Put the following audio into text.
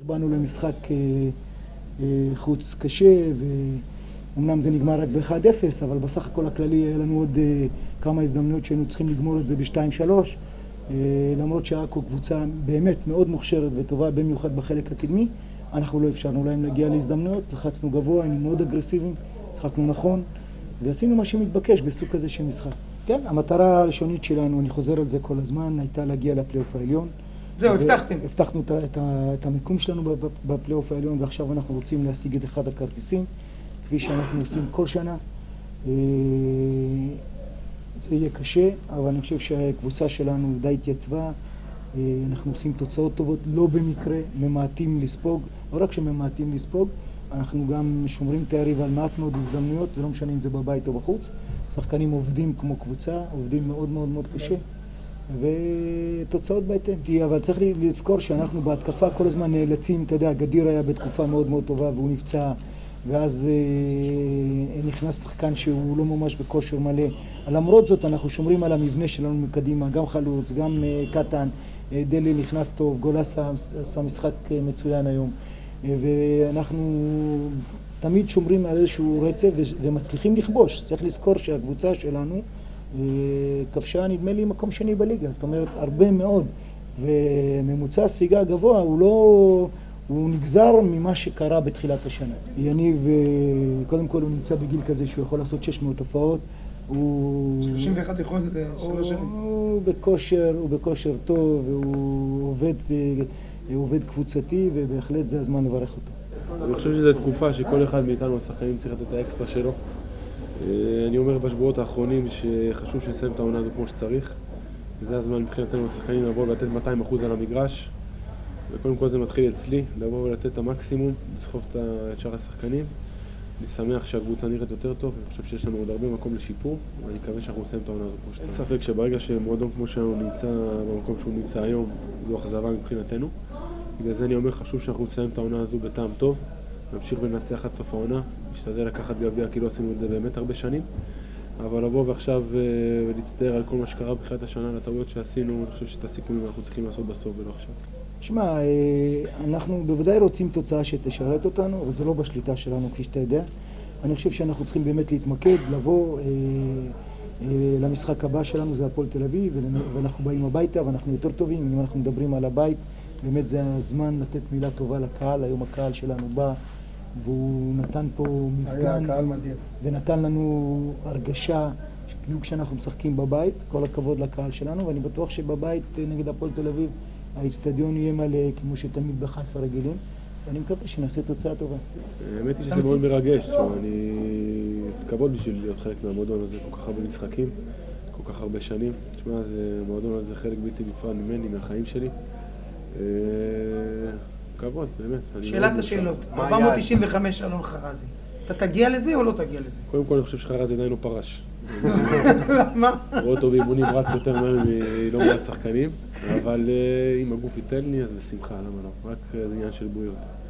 באנו למשחק חוץ קשה, ואומנם זה נגמר רק ב-1-0, אבל בסך הכל הכללי היה לנו עוד כמה הזדמנויות שהיינו צריכים לגמור את זה ב-2-3. למרות שעכו קבוצה באמת מאוד מוכשרת וטובה, במיוחד בחלק הקדמי, אנחנו לא אפשרנו להם להגיע להזדמנויות, לחצנו גבוה, היינו מאוד אגרסיביים, שחקנו נכון, ועשינו מה שמתבקש בסוג כזה של משחק. כן, המטרה הראשונית שלנו, אני חוזר על זה כל הזמן, הייתה להגיע לפלייאוף העליון. זהו, הבטחתם. הבטחנו את המיקום שלנו בפלייאוף העליון, ועכשיו אנחנו רוצים להשיג את אחד הכרטיסים, כפי שאנחנו עושים כל שנה. זה יהיה קשה, אבל אני חושב שהקבוצה שלנו די התייצבה. אנחנו עושים תוצאות טובות, לא במקרה, ממעטים לספוג. לא רק שממעטים לספוג, אנחנו גם שומרים את היריב על מעט מאוד הזדמנויות, ולא משנה אם זה בבית או בחוץ. שחקנים עובדים כמו קבוצה, עובדים מאוד מאוד מאוד קשה. ותוצאות בהתאם. אבל צריך לזכור שאנחנו בהתקפה כל הזמן נאלצים, אתה יודע, גדיר היה בתקופה מאוד מאוד טובה והוא נפצע, ואז נכנס שחקן שהוא לא ממש בכושר מלא. למרות זאת אנחנו שומרים על המבנה שלנו מקדימה, גם חלוץ, גם קטן, דלי נכנס טוב, גולסה עשה משחק מצוין היום, ואנחנו תמיד שומרים על איזשהו רצף ומצליחים לכבוש. צריך לזכור שהקבוצה שלנו כבשה נדמה לי מקום שני בליגה, זאת אומרת הרבה מאוד, וממוצע הספיגה הגבוה הוא נגזר ממה שקרה בתחילת השנה. יניב, קודם כל הוא נמצא בגיל כזה שהוא יכול לעשות 600 הופעות, 31 יכול להיות 3 שנים. הוא בכושר טוב, הוא עובד קבוצתי, ובהחלט זה הזמן לברך אותו. אני חושב שזו תקופה שכל אחד מאיתנו השחקנים צריך לתת את האקסטרה שלו. אני אומר בשבועות האחרונים שחשוב שנסיים את העונה הזו כמו שצריך, וזה הזמן מבחינתנו השחקנים לבוא ולתת 200% על המגרש, וקודם כל זה מתחיל אצלי, לבוא ולתת את המקסימום, לסחוב את שאר השחקנים. אני שמח שהקבוצה נראית יותר טוב, אני חושב שיש לנו עוד הרבה מקום לשיפור, ואני מקווה שאנחנו נסיים את העונה הזו כמו שצריך. אין ספק שברגע שמועדון כמו שלנו נמצא במקום שהוא נמצא היום, זו אכזבה מבחינתנו. בגלל זה אני אומר חשוב שאנחנו נסיים את העונה הזו בטעם טוב, נמשיך וננצח עד סוף העונה, נשתדל לקחת גביע כי לא עשינו את זה באמת הרבה שנים, אבל לבוא ועכשיו ולהצטער על כל מה שקרה בתחילת השנה, על הטעויות שעשינו, אני חושב שאת הסיכומים אנחנו צריכים לעשות בסוף ולא עכשיו. שמע, אנחנו בוודאי רוצים תוצאה שתשרת אותנו, אבל זה לא בשליטה שלנו כפי שאתה יודע. אני חושב שאנחנו צריכים באמת להתמקד, לבוא למשחק הבא שלנו, זה הפועל תל אביב, ואנחנו באים הביתה ואנחנו יותר טובים. אם אנחנו מדברים על הבית, באמת זה הזמן לתת מילה טובה לקהל. היום הקהל שלנו בא והוא נתן פה מפגן, ונתן לנו הרגשה כאילו כשאנחנו משחקים בבית. כל הכבוד לקהל שלנו, ואני בטוח שבבית נגד הפועל תל אביב האצטדיון יהיה מלא כמו שתמיד בחיפה רגילים, ואני מקווה שנעשה תוצאה טובה. האמת היא שזה מאוד מרגש, אני כבוד בשביל להיות חלק מהמועדון הזה, כל כך הרבה משחקים, כל כך הרבה שנים. תשמע, המועדון הזה חלק בלתי נפרד ממני, מהחיים שלי. כבוד, באמת. שאלת השאלות, 495 אלון חרזי. אתה תגיע לזה או לא תגיע לזה? קודם כל אני חושב שחרזי עדיין לא פרש. למה? רואה אותו באימונים רץ יותר מהר מלא מעט שחקנים, אבל אם הגוף ייתן לי אז בשמחה, למה לא? רק זה עניין של בריאות.